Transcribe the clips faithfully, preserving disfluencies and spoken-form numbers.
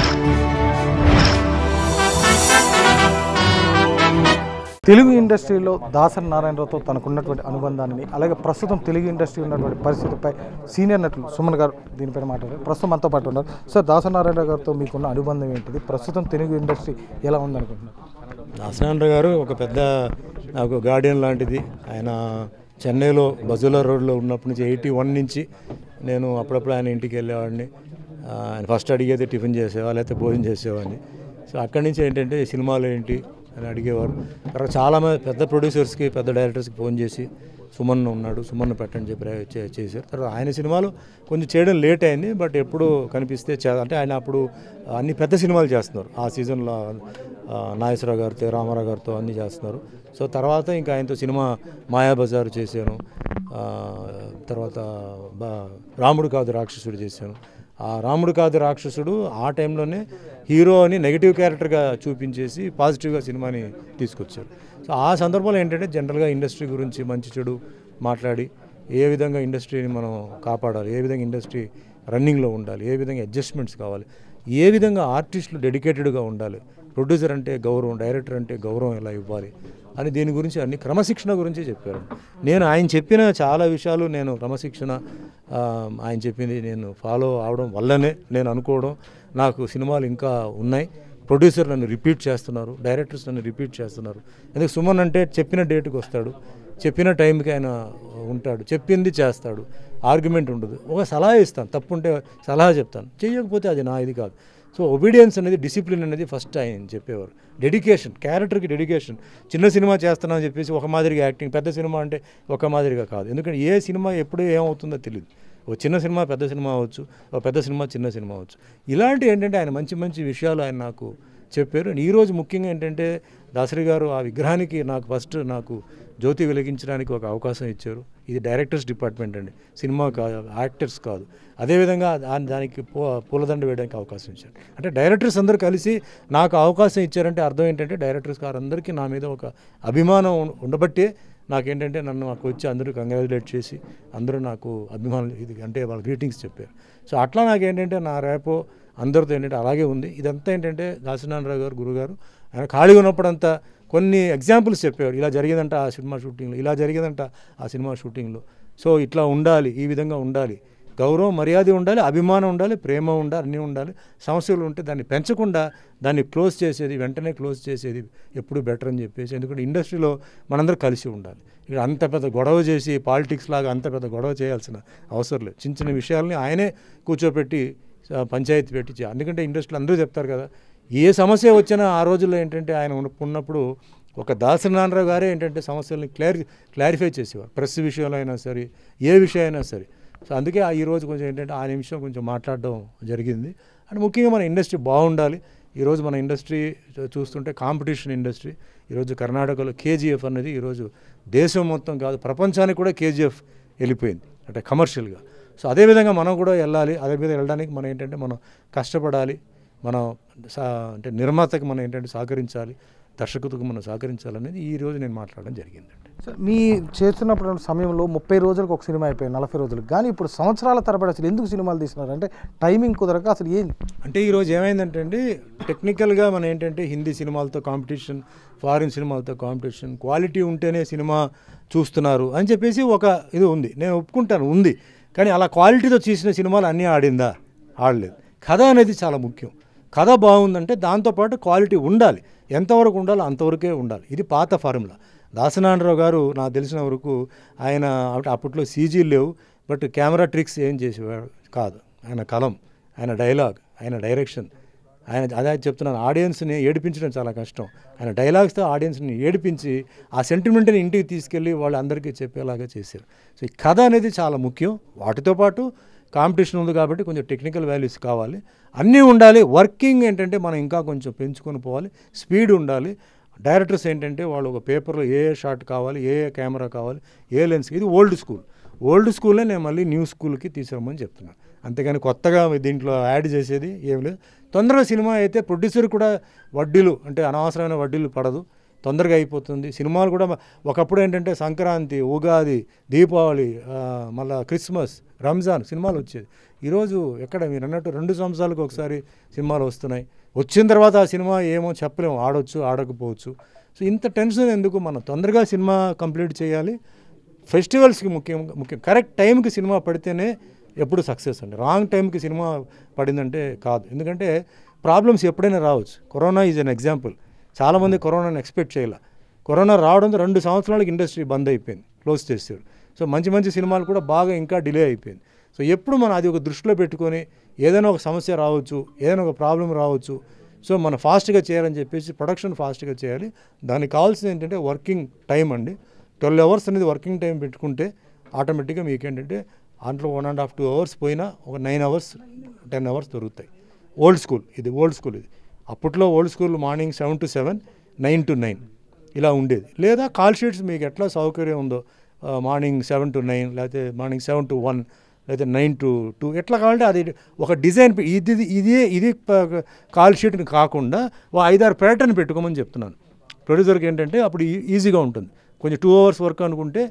తెలుగు ఇండస్ట్రీలో దాసరి నారాయణరావుతో తనకున్నటువంటి అనుబంధాన్ని అలాగే ప్రస్తుతం తెలుగు ఇండస్ట్రీ ఉన్నటువంటి పరిస్థితిపై సీనియర్ నటులు సుమన్ గారు దీనిపైన మాట్లాడారు. ప్రస్తుతం మనతో పాటు ఉన్నారు. సార్, దాసరి నారాయణరావు గారితో మీకున్న అనుబంధం ఏంటిది? ప్రస్తుతం తెలుగు ఇండస్ట్రీ ఎలా ఉందనుకుంటున్నారు? దాసరి నారాయణరావు గారు ఒక పెద్ద నాకు గార్డియన్ లాంటిది. ఆయన చెన్నైలో బజులా రోడ్లో ఉన్నప్పటి నుంచి ఎయిటీ వన్ నుంచి నేను అప్పుడప్పుడు ఆయన ఇంటికి వెళ్ళేవాడిని. ఆయన ఫస్ట్ అడిగేది టిఫిన్ చేసేవా లేకపోతే భోజనం చేసేవాడిని. సో అక్కడి నుంచి ఏంటంటే సినిమాలు ఏంటి అని అడిగేవారు. తర్వాత చాలామంది పెద్ద ప్రొడ్యూసర్స్కి పెద్ద డైరెక్టర్స్కి ఫోన్ చేసి సుమన్ ఉన్నాడు, సుమన్ పెట్టని చెప్పి చేశారు. తర్వాత ఆయన సినిమాలు కొంచెం చేయడం లేట్ అయింది, బట్ ఎప్పుడు కనిపిస్తే అంటే ఆయన అప్పుడు అన్ని పెద్ద సినిమాలు చేస్తున్నారు. ఆ సీజన్లో నాగేశ్వరరావు గారితో రామారావు గారితో అన్నీ చేస్తున్నారు. సో తర్వాత ఇంకా ఆయనతో సినిమా మాయాబజారు చేశాను. తర్వాత రాముడు కాదు రాక్షసుడు చేశాను. ఆ రాముడు కాదు రాక్షసుడు ఆ టైంలోనే హీరో అని నెగిటివ్ క్యారెక్టర్గా చూపించేసి పాజిటివ్గా సినిమాని తీసుకొచ్చారు. సో ఆ సందర్భంలో ఏంటంటే జనరల్గా ఇండస్ట్రీ గురించి మంచి చెడు మాట్లాడి ఏ విధంగా ఇండస్ట్రీని మనం కాపాడాలి, ఏ విధంగా ఇండస్ట్రీ రన్నింగ్లో ఉండాలి, ఏ విధంగా అడ్జస్ట్మెంట్స్ కావాలి, ఏ విధంగా ఆర్టిస్టులు డెడికేటెడ్గా ఉండాలి, ప్రొడ్యూసర్ అంటే గౌరవం, డైరెక్టర్ అంటే గౌరవం ఎలా ఇవ్వాలి అని దీని గురించి అన్ని క్రమశిక్షణ గురించి చెప్పారు. నేను ఆయన చెప్పిన చాలా విషయాలు నేను క్రమశిక్షణ ఆయన చెప్పింది నేను ఫాలో అవడం వల్లనే నేను అనుకోవడం నాకు సినిమాలు ఇంకా ఉన్నాయి. ప్రొడ్యూసర్ నన్ను రిపీట్ చేస్తున్నారు, డైరెక్టర్స్ నన్ను రిపీట్ చేస్తున్నారు. ఎందుకు సుమన్ అంటే చెప్పిన డేట్కి వస్తాడు, చెప్పిన టైంకి ఆయన ఉంటాడు, చెప్పింది చేస్తాడు, ఆర్గ్యుమెంట్ ఉండదు. ఒక సలహా ఇస్తాను, తప్పు ఉంటే సలహా చెప్తాను, చేయకపోతే అది నా ఇది కాదు. సో ఒబీడియన్స్ అనేది, డిసిప్లిన్ అనేది ఫస్ట్ ఆయన చెప్పేవారు. డెడికేషన్, క్యారెక్టర్కి డెడికేషన్. చిన్న సినిమా చేస్తున్నామని చెప్పేసి ఒక మాదిరిగా యాక్టింగ్, పెద్ద సినిమా అంటే ఒక మాదిరిగా కాదు. ఎందుకంటే ఏ సినిమా ఎప్పుడు ఏమవుతుందో తెలియదు. ఓ చిన్న సినిమా పెద్ద సినిమా అవ్వచ్చు, ఒక పెద్ద సినిమా చిన్న సినిమా అవ్వచ్చు. ఇలాంటి ఏంటంటే ఆయన మంచి మంచి విషయాలు ఆయన నాకు చెప్పారు. ఈరోజు ముఖ్యంగా ఏంటంటే దాసరి గారు ఆ విగ్రహానికి నాకు ఫస్ట్ నాకు జ్యోతి వెలిగించడానికి ఒక అవకాశం ఇచ్చారు. ఇది డైరెక్టర్స్ డిపార్ట్మెంట్ అండి, సినిమా కాదు, యాక్టర్స్ కాదు. అదేవిధంగా దానికి పూ పూలదండ వేయడానికి అవకాశం ఇచ్చారు. అంటే డైరెక్టర్స్ అందరూ కలిసి నాకు అవకాశం ఇచ్చారంటే అర్థం ఏంటంటే డైరెక్టర్స్ గారందరికీ నా మీద ఒక అభిమానం ఉండబట్టే నాకేంటంటే నన్ను నాకు వచ్చి అందరూ కంగ్రాచులేట్ చేసి అందరూ నాకు అభిమానులు ఇది అంటే వాళ్ళ గ్రీటింగ్స్ చెప్పారు. సో అట్లా నాకేంటంటే నా రేపో అందరితో ఏంటంటే అలాగే ఉంది. ఇదంతా ఏంటంటే దాసరి నారాయణరావు గారు గురుగారు ఆయన ఖాళీగా ఉన్నప్పుడంతా కొన్ని ఎగ్జాంపుల్స్ చెప్పేవారు. ఇలా జరిగేదంట ఆ సినిమా షూటింగ్లో, ఇలా జరిగేదంట ఆ సినిమా షూటింగ్లో. సో ఇట్లా ఉండాలి, ఈ విధంగా ఉండాలి, గౌరవం మర్యాద ఉండాలి, అభిమానం ఉండాలి, ప్రేమ ఉండాలి, అన్నీ ఉండాలి. సమస్యలు ఉంటే దాన్ని పెంచకుండా దాన్ని క్లోజ్ చేసేది, వెంటనే క్లోజ్ చేసేది ఎప్పుడు బెటర్ అని చెప్పేసి. ఎందుకంటే ఇండస్ట్రీలో మనందరూ కలిసి ఉండాలి. ఇక్కడ అంత పెద్ద గొడవ చేసి పాలిటిక్స్ లాగా అంత పెద్ద గొడవ చేయాల్సిన అవసరం లేదు. చిన్న చిన్న విషయాల్ని ఆయనే కూర్చోపెట్టి పంచాయతీ పెట్టి చేయాలి. ఎందుకంటే ఇండస్ట్రీలో అందరూ చెప్తారు కదా, ఏ సమస్య వచ్చినా ఆ రోజుల్లో ఏంటంటే ఆయన ఉన్నప్పుడు ఒక దాసరి నారాయణరావు గారే ఏంటంటే సమస్యల్ని క్లారి క్లారిఫై చేసేవారు. ప్రెస్ విషయంలో అయినా సరే, ఏ విషయం అయినా సరే. సో అందుకే ఈరోజు కొంచెం ఏంటంటే ఆ నిమిషం కొంచెం మాట్లాడడం జరిగింది. అండ్ ముఖ్యంగా మన ఇండస్ట్రీ బాగుండాలి. ఈరోజు మన ఇండస్ట్రీ చూస్తుంటే కాంపిటీషన్ ఇండస్ట్రీ. ఈరోజు కర్ణాటకలో కేజీఎఫ్ అనేది ఈరోజు దేశం మొత్తం కాదు ప్రపంచానికి కూడా కేజీఎఫ్ వెళ్ళిపోయింది అంటే కమర్షియల్గా. సో అదేవిధంగా మనం కూడా వెళ్ళాలి. అదే మీద వెళ్ళడానికి మనం ఏంటంటే మనం కష్టపడాలి, మనం అంటే నిర్మాతకి మనం ఏంటంటే సహకరించాలి, దర్శకులకు మనం సహకరించాలనేది ఈరోజు నేను మాట్లాడడం జరిగిందండి. సార్, మీ చేస్తున్నప్పుడు సమయంలో ముప్పై రోజులకు ఒక సినిమా అయిపోయింది, నలభై రోజులకు. కానీ ఇప్పుడు సంవత్సరాల తరబడి అసలు ఎందుకు సినిమాలు తీస్తున్నారు అంటే టైమింగ్ కుదరక అసలు ఏం అంటే ఈరోజు ఏమైందంటే అండి, టెక్నికల్గా మనం ఏంటంటే హిందీ సినిమాలతో కాంపిటీషన్, ఫారిన్ సినిమాలతో కాంపిటీషన్, క్వాలిటీ ఉంటేనే సినిమా చూస్తున్నారు అని చెప్పేసి ఒక ఇది ఉంది. నేను ఒప్పుకుంటాను ఉంది, కానీ అలా క్వాలిటీతో తీసిన సినిమాలు అన్నీ ఆడిందా? ఆడలేదు. కథ అనేది చాలా ముఖ్యం. కథ బాగుందంటే దాంతోపాటు క్వాలిటీ ఉండాలి. ఎంతవరకు ఉండాలో అంతవరకే ఉండాలి. ఇది పాత ఫార్ములా. దాసరి నారాయణరావు గారు నాకు తెలిసిన వరకు ఆయన అప్పట్లో సీజీలు లేవు, బట్ కెమెరా ట్రిక్స్ ఏం చేసేవాడు కాదు. ఆయన కలం, ఆయన డైలాగ్, ఆయన డైరెక్షన్, ఆయన అదే చెప్తున్నాను, ఆడియన్స్ని ఏడిపించడం చాలా కష్టం. ఆయన డైలాగ్స్తో ఆడియన్స్ని ఏడిపించి ఆ సెంటిమెంట్ని ఇంటికి తీసుకెళ్ళి వాళ్ళు అందరికీ చెప్పేలాగా చేశారు. సో ఈ కథ అనేది చాలా ముఖ్యం. వాటితో పాటు కాంపిటీషన్ ఉంది కాబట్టి కొంచెం టెక్నికల్ వాల్యూస్ కావాలి, అన్నీ ఉండాలి. వర్కింగ్ ఏంటంటే మనం ఇంకా కొంచెం పెంచుకొని పోవాలి, స్పీడ్ ఉండాలి. డైరెక్టర్స్ ఏంటంటే వాళ్ళు ఒక పేపర్లో ఏ ఏ షాట్ కావాలి, ఏ ఏ కెమెరా కావాలి, ఏ లెన్స్, ఇది ఓల్డ్ స్కూల్. ఓల్డ్ స్కూల్నే నేను మళ్ళీ న్యూ స్కూల్కి తీసుకురమ్మని చెప్తున్నాను. అంతేగాని కొత్తగా దీంట్లో యాడ్ చేసేది ఏం లేదు. తొందరగా సినిమా అయితే ప్రొడ్యూసర్ కూడా వడ్డీలు అంటే అనవసరమైన వడ్డీలు పడదు. తొందరగా అయిపోతుంది. సినిమాలు కూడా ఒకప్పుడు ఏంటంటే సంక్రాంతి, ఉగాది, దీపావళి, మళ్ళీ క్రిస్మస్, రంజాన్ సినిమాలు వచ్చేది. ఈరోజు ఎక్కడ మీరు అన్నట్టు రెండు సంవత్సరాలకు ఒకసారి సినిమాలు వస్తున్నాయి. వచ్చిన తర్వాత ఆ సినిమా ఏమో చెప్పలేము, ఆడొచ్చు ఆడకపోవచ్చు. సో ఇంత టెన్షన్ ఎందుకు, మనం తొందరగా సినిమా కంప్లీట్ చేయాలి. ఫెస్టివల్స్కి ముఖ్యం ముఖ్యం కరెక్ట్ టైంకి సినిమా పడితేనే ఎప్పుడు సక్సెస్ అండి. రాంగ్ టైంకి సినిమా పడిందంటే కాదు. ఎందుకంటే ప్రాబ్లమ్స్ ఎప్పుడైనా రావచ్చు. Corona is an example. చాలామంది కరోనాని ఎక్స్పెక్ట్ చేయాల. కరోనా రావడంతో రెండు సంవత్సరాలకు ఇండస్ట్రీ బంద్ అయిపోయింది, క్లోజ్ చేశారు. సో మంచి మంచి సినిమాలు కూడా బాగా ఇంకా డిలే అయిపోయింది. సో ఎప్పుడు మనం అది ఒక దృష్టిలో పెట్టుకొని ఏదైనా ఒక సమస్య రావచ్చు, ఏదైనా ఒక ప్రాబ్లం రావచ్చు. సో మనం ఫాస్ట్గా చేయాలని చెప్పేసి ప్రొడక్షన్ ఫాస్ట్గా చేయాలి. దానికి కావాల్సింది ఏంటంటే వర్కింగ్ టైం అండి. ట్వెల్వ్ అవర్స్ అనేది వర్కింగ్ టైం పెట్టుకుంటే ఆటోమేటిక్గా మీకు ఏంటంటే దాంట్లో one and half two hours పోయినా ఒక నైన్ అవర్స్ టెన్ అవర్స్ దొరుకుతాయి. ఓల్డ్ స్కూల్ ఇది, ఓల్డ్ స్కూల్ ఇది. అప్పట్లో old school morning seven to seven, nine to nine ఇలా ఉండేది. లేదా కాల్ షీట్స్ మీకు ఎట్లా సౌకర్యం ఉందో మార్నింగ్ సెవెన్ టు నైన్, లేకపోతే మార్నింగ్ సెవెన్ టు వన్, లేకపోతే నైన్ టు టూ ఎట్లా కావాలంటే అది ఒక డిజైన్ ఇది ఇది ఇది కాల్ షీట్ని కాకుండా ఓ ఐదారు ప్యాటర్న్ పెట్టుకోమని చెప్తున్నాను ప్రొడ్యూసర్కి. ఏంటంటే అప్పుడు ఈజీగా ఉంటుంది. కొంచెం టూ అవర్స్ వర్క్ అనుకుంటే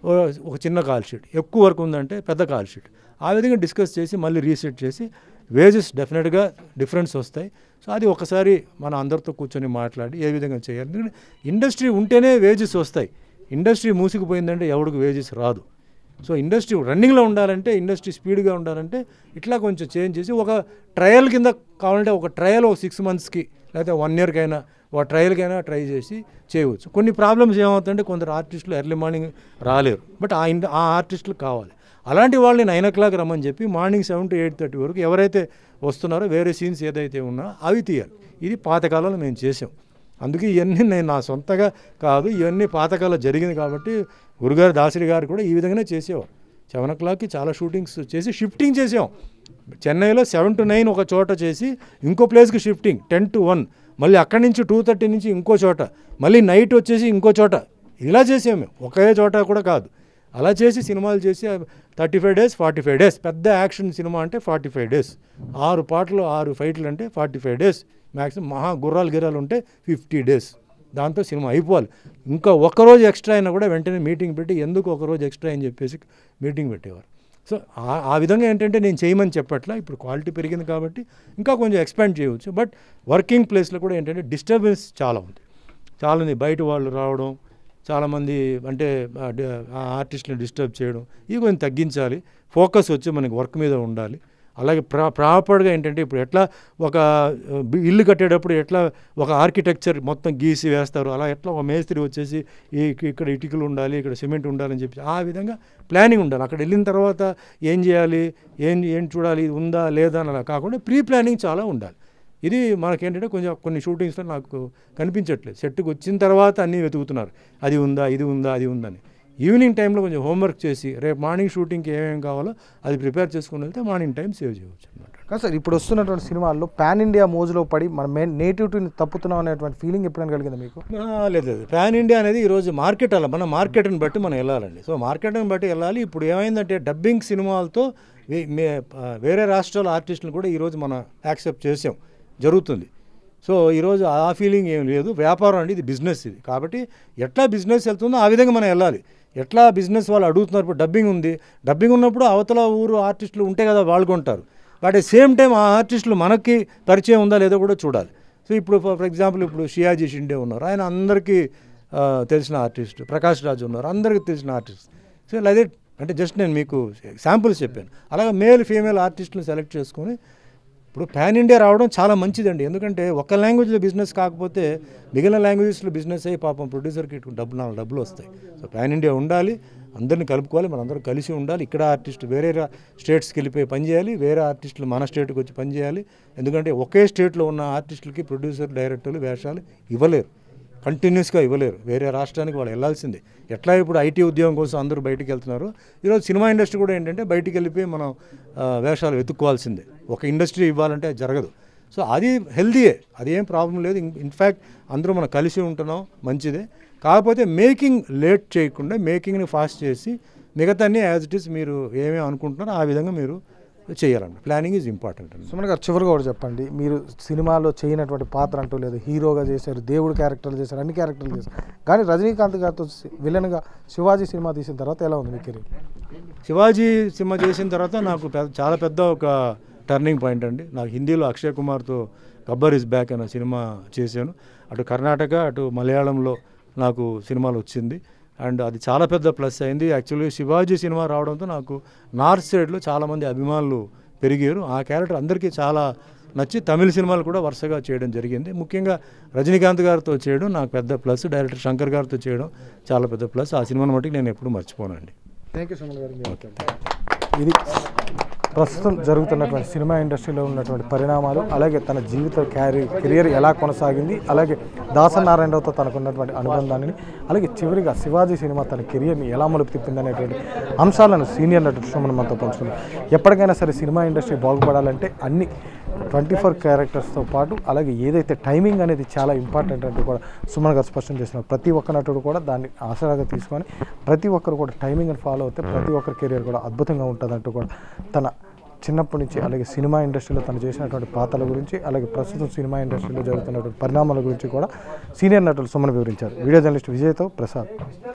ఒక చిన్న కాల్ షీట్, ఎక్కువ వర్క్ ఉందంటే పెద్ద కాల్ షీట్. ఆ విధంగా డిస్కస్ చేసి మళ్ళీ రీసెట్ చేసి వేజెస్ డెఫినెట్గా డిఫరెన్స్ వస్తాయి. సో అది ఒకసారి మన అందరితో కూర్చొని మాట్లాడి ఏ విధంగా చేయాలి. ఎందుకంటే ఇండస్ట్రీ ఉంటేనే వేజెస్ వస్తాయి. ఇండస్ట్రీ మూసుకుపోయిందంటే ఎవరికి వేజెస్ రాదు. సో ఇండస్ట్రీ రన్నింగ్లో ఉండాలంటే, ఇండస్ట్రీ స్పీడ్గా ఉండాలంటే ఇట్లా కొంచెం చేంజ్ చేసి ఒక ట్రయల్ కింద కావాలంటే ఒక ట్రయల్ ఒక సిక్స్ మంత్స్కి లేకపోతే వన్ ఇయర్కైనా ఒక ట్రయల్కైనా ట్రై చేసి చేయవచ్చు. కొన్ని ప్రాబ్లమ్స్ ఏమవుతుందంటే కొందరు ఆర్టిస్టులు ఎర్లీ మార్నింగ్ రాలేరు, బట్ ఆ ఇండ ఆ ఆర్టిస్టులు కావాలి. అలాంటి వాళ్ళని నైన్ ఓ క్లాక్ రమ్మని చెప్పి morning seven to eight thirty వరకు ఎవరైతే వస్తున్నారో వేరే సీన్స్ ఏదైతే ఉన్నా అవి తీయాలి. ఇది పాతకాలంలో మేము చేసాం. అందుకే ఇవన్నీ నేను నా సొంతగా కాదు, ఇవన్నీ పాతకాలంలో జరిగింది కాబట్టి గురుగారు దాసరి గారు కూడా ఈ విధంగానే చేసేవారు. సెవెన్ ఓ క్లాక్కి చాలా షూటింగ్స్ చేసి షిఫ్టింగ్ చేసాం. చెన్నైలో సెవెన్ టు నైన్ ఒక చోట చేసి ఇంకో ప్లేస్కి షిఫ్టింగ్, టెన్ టు వన్, మళ్ళీ అక్కడి నుంచి టూ థర్టీ నుంచి ఇంకో చోట, మళ్ళీ నైట్ వచ్చేసి ఇంకో చోట, ఇలా చేసాము మేము. ఒకే చోట కూడా కాదు, అలా చేసి సినిమాలు చేసి thirty five days forty five days పెద్ద యాక్షన్ సినిమా అంటే ఫార్టీ ఫైవ్ డేస్ ఆరు పాటలు ఆరు ఫైట్లు అంటే ఫార్టీ ఫైవ్ డేస్ మ్యాక్సిమం. మహా గుర్రాలు గిరాలు ఉంటే ఫిఫ్టీ డేస్ దాంతో సినిమా అయిపోవాలి. ఇంకా ఒకరోజు ఎక్స్ట్రా అయినా కూడా వెంటనే మీటింగ్ పెట్టి ఎందుకు ఒకరోజు ఎక్స్ట్రా అని చెప్పేసి మీటింగ్ పెట్టేవారు. సో ఆ విధంగా ఏంటంటే నేను చేయమని చెప్పట్లా, ఇప్పుడు క్వాలిటీ పెరిగింది కాబట్టి ఇంకా కొంచెం ఎక్స్పాండ్ చేయవచ్చు. బట్ వర్కింగ్ ప్లేస్లో కూడా ఏంటంటే డిస్టర్బెన్స్ చాలా ఉంది. చాలామంది బయట వాళ్ళు రావడం, చాలామంది అంటే ఆర్టిస్ట్ని డిస్టర్బ్ చేయడం, ఇవి కొంచెం తగ్గించాలి. ఫోకస్ వచ్చి మనకి వర్క్ మీద ఉండాలి. అలాగే ప్రా ప్రాపర్గా ఏంటంటే ఇప్పుడు ఎట్లా ఒక ఇల్లు కట్టేటప్పుడు ఎట్లా ఒక ఆర్కిటెక్చర్ మొత్తం గీసి వేస్తారు, అలా ఎట్లా ఒక మేస్త్రి వచ్చేసి ఈ ఇక్కడ ఇటుకలు ఉండాలి, ఇక్కడ సిమెంట్ ఉండాలని చెప్పి ఆ విధంగా ప్లానింగ్ ఉండాలి. అక్కడ వెళ్ళిన తర్వాత ఏం చేయాలి, ఏం ఏం చూడాలి, ఉందా లేదా అని అలా కాకుండా ప్రీ ప్లానింగ్ చాలా ఉండాలి. ఇది మనకేంటంటే కొంచెం కొన్ని షూటింగ్స్లో నాకు కనిపించట్లేదు. సెట్కి వచ్చిన తర్వాత అన్నీ వెతుకుతున్నారు, అది ఉందా ఇది ఉందా అది ఉందని. ఈవినింగ్ టైంలో కొంచెం హోంవర్క్ చేసి రేపు మార్నింగ్ షూటింగ్కి ఏమేమి కావాలో అది ప్రిపేర్ చేసుకుని వెళ్తే మార్నింగ్ టైం సేవ్ చేయవచ్చు అనమాట. కానీ సార్ ఇప్పుడు వస్తున్నటువంటి సినిమాల్లో పాన్ ఇండియా మోజులో పడి మన మెయిన్ నేటివిటీని తప్పుతున్నాం అనేటువంటి ఫీలింగ్ ఎప్పుడైనా కలిగిందా మీకు? లేదు లేదు, పాన్ ఇండియా అనేది ఈరోజు మార్కెట్ అలా మన మార్కెట్ని బట్టి మనం వెళ్ళాలండి. సో మార్కెట్ని బట్టి వెళ్ళాలి. ఇప్పుడు ఏమైందంటే డబ్బింగ్ సినిమాలతో వేరే రాష్ట్రాల ఆర్టిస్టులు కూడా ఈరోజు మనం యాక్సెప్ట్ చేసాం, జరుగుతుంది. సో ఈరోజు ఆ ఫీలింగ్ ఏం లేదు. వ్యాపారం అండి, ఇది బిజినెస్. ఇది కాబట్టి ఎట్లా బిజినెస్ వెళ్తుందో ఆ విధంగా మనం వెళ్ళాలి. ఎట్లా బిజినెస్ వాళ్ళు అడుగుతున్నారు, ఇప్పుడు డబ్బింగ్ ఉంది, డబ్బింగ్ ఉన్నప్పుడు అవతల ఊరు ఆర్టిస్టులు ఉంటే కదా వాళ్ళు కొంటారు. బట్ అట్ సేమ్ టైం ఆ ఆర్టిస్టులు మనకి పరిచయం ఉందా లేదో కూడా చూడాలి. సో ఇప్పుడు ఫర్ ఎగ్జాంపుల్ ఇప్పుడు షియాజీ షిండే ఉన్నారు, ఆయన అందరికీ తెలిసిన ఆర్టిస్ట్. ప్రకాష్ రాజ్ ఉన్నారు, అందరికీ తెలిసిన ఆర్టిస్ట్. సో అదే అంటే జస్ట్ నేను మీకు శాంపుల్స్ చెప్పాను. అలాగే మేల్ ఫీమేల్ ఆర్టిస్టులను సెలెక్ట్ చేసుకొని ఇప్పుడు పాన్ ఇండియా రావడం చాలా మంచిదండి. ఎందుకంటే ఒక్క లాంగ్వేజ్లో బిజినెస్ కాకపోతే మిగిలిన లాంగ్వేజెస్లో బిజినెస్ అయ్యి పాపం ప్రొడ్యూసర్కి డబ్బులు నాలుగు డబ్బులు వస్తాయి. సో పాన్ ఇండియా ఉండాలి, అందరినీ కలుపుకోవాలి, మనందరం కలిసి ఉండాలి. ఇక్కడ ఆర్టిస్ట్ వేరే స్టేట్స్కి వెళ్ళిపోయి పనిచేయాలి, వేరే ఆర్టిస్టులు మన స్టేట్కి వచ్చి పనిచేయాలి. ఎందుకంటే ఒకే స్టేట్లో ఉన్న ఆర్టిస్టులకి ప్రొడ్యూసర్ డైరెక్టర్లు వేషాలు ఇవ్వలేరు, కంటిన్యూస్గా ఇవ్వలేరు. వేరే రాష్ట్రానికి వాళ్ళు వెళ్ళాల్సిందే. ఎట్లా ఇప్పుడు ఐటీ ఉద్యోగం కోసం అందరూ బయటికి వెళ్తున్నారు, ఈరోజు సినిమా ఇండస్ట్రీ కూడా ఏంటంటే బయటికి వెళ్ళిపోయి మనం వేషాలు వెతుక్కోవాల్సిందే. ఒక ఇండస్ట్రీ ఇవ్వాలంటే అది జరగదు. సో అది హెల్దీయే, అది ఏం ప్రాబ్లం లేదు. ఇన్ఫ్యాక్ట్ అందరూ మనం కలిసి ఉంటున్నాం, మంచిదే. కాకపోతే మేకింగ్ లేట్ చేయకుండా మేకింగ్ని ఫాస్ట్ చేసి మిగతాన్ని యాజ్ ఇట్ ఈస్ మీరు ఏమేమి అనుకుంటున్నారో ఆ విధంగా మీరు చేయాలండి. ప్లానింగ్ ఈజ్ ఇంపార్టెంట్ అండి. సుమన్ గారు చివరిగా కూడా చెప్పండి, మీరు సినిమాలో చేయనటువంటి పాత్ర అంటూ లేదు, హీరోగా చేశారు, దేవుడు క్యారెక్టర్లు చేశారు, అన్ని క్యారెక్టర్లు చేశారు, కానీ రజనీకాంత్ గారితో విలన్గా శివాజీ సినిమా తీసిన తర్వాత ఎలా ఉంది మీ కెరీర్? శివాజీ సినిమా చేసిన తర్వాత నాకు పెద్ద చాలా పెద్ద ఒక టర్నింగ్ పాయింట్ అండి. నాకు హిందీలో అక్షయ్ కుమార్తో గబ్బర్ ఇస్ బ్యాక్ అనే సినిమా చేశాను. అటు కర్ణాటక అటు మలయాళంలో నాకు సినిమాలు వచ్చింది అండ్ అది చాలా పెద్ద ప్లస్ అయింది. యాక్చువల్లీ శివాజీ సినిమా రావడంతో నాకు నార్త్ సైడ్లో చాలామంది అభిమానులు పెరిగారు. ఆ క్యారెక్టర్ అందరికీ చాలా నచ్చి తమిళ సినిమాలు కూడా వరుసగా చేయడం జరిగింది. ముఖ్యంగా రజనీకాంత్ గారితో చేయడం నాకు పెద్ద ప్లస్, డైరెక్టర్ శంకర్ గారితో చేయడం చాలా పెద్ద ప్లస్. ఆ సినిమాని మట్టుకు నేను ఎప్పుడు మర్చిపోనండి. థ్యాంక్ యూ సుమన్ గారు. ఇది ప్రస్తుతం జరుగుతున్నటువంటి సినిమా ఇండస్ట్రీలో ఉన్నటువంటి పరిణామాలు, అలాగే తన జీవిత క్యారీ కెరియర్ ఎలా కొనసాగింది, అలాగే దాసనారాయణరావుతో తనకున్నటువంటి అనుబంధాన్ని, అలాగే చివరిగా శివాజీ సినిమా తన కెరియర్ని ఎలా మలుపు తిప్పింది అనేటువంటి అంశాలను సీనియర్ నటుడు సుమన్ మనతో పంచుకున్నారు. ఎప్పటికైనా సరే సినిమా ఇండస్ట్రీ బాగుపడాలంటే అన్ని ట్వంటీ ఫోర్ క్యారెక్టర్స్తో పాటు అలాగే ఏదైతే టైమింగ్ అనేది చాలా ఇంపార్టెంట్ అంటూ కూడా సుమన్ గారు స్పష్టం చేస్తున్నారు. ప్రతి ఒక్క నటుడు కూడా దాన్ని ఆసరాగా తీసుకొని ప్రతి ఒక్కరు కూడా టైమింగ్ని ఫాలో అవుతే ప్రతి ఒక్కరి కెరియర్ కూడా అద్భుతంగా ఉంటుందంటూ కూడా తన చిన్నప్పటి నుంచి అలాగే సినిమా ఇండస్ట్రీలో తను చేసినటువంటి పాత్రల గురించి అలాగే ప్రస్తుతం సినిమా ఇండస్ట్రీలో జరుగుతున్నటువంటి పరిణామాల గురించి కూడా సీనియర్ నటులు సుమన్ వివరించారు. వీడియో జర్నలిస్ట్ విజయ్తో ప్రసాద్.